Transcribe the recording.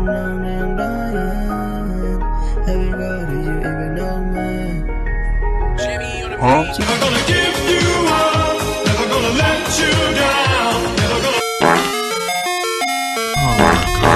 know that I'm dying. Every road that you even know me. Never gonna give you up, never gonna let you down, never gonna. Oh my God.